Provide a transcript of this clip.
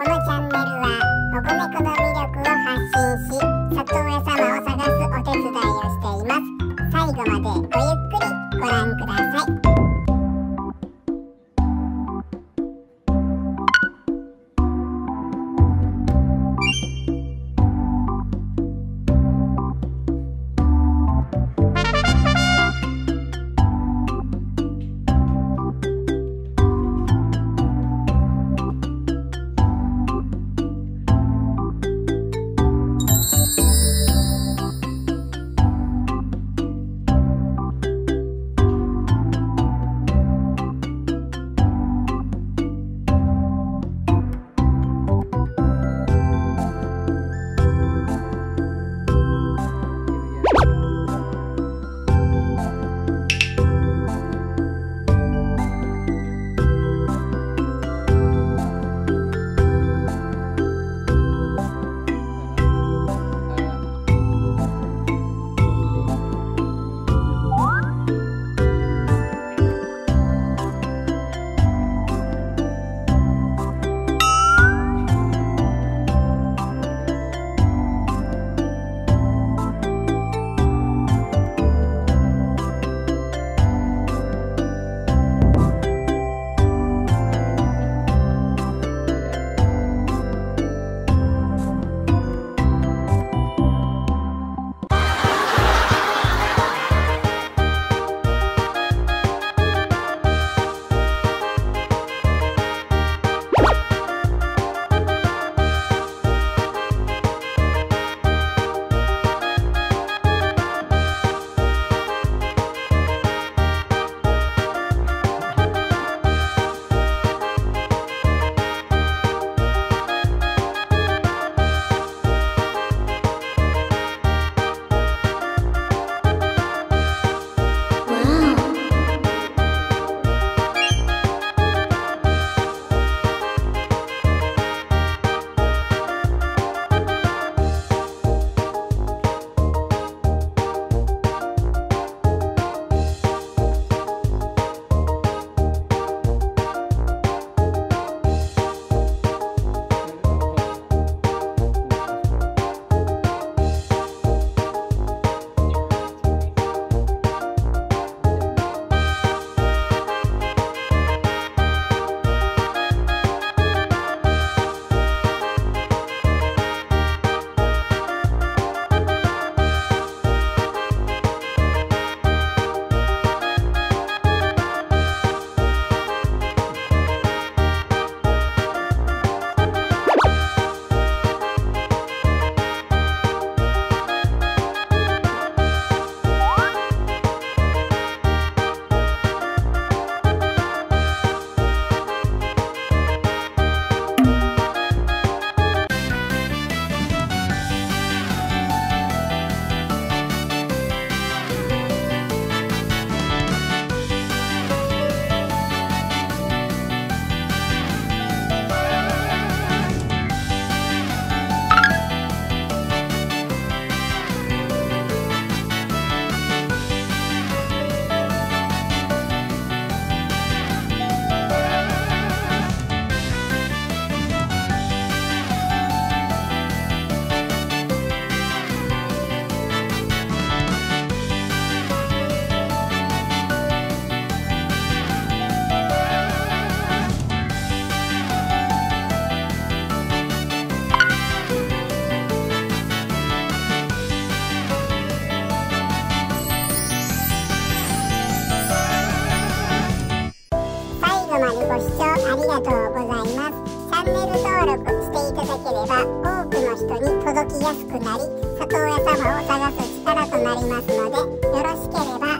このチャンネルは保護猫の魅力を発信し里親様を探すお手伝いをしています。最後までごゆっくりご覧ください。ご視聴ありがとうございます。チャンネル登録していただければ多くの人に届きやすくなり里親様を探す力となりますので、よろしければ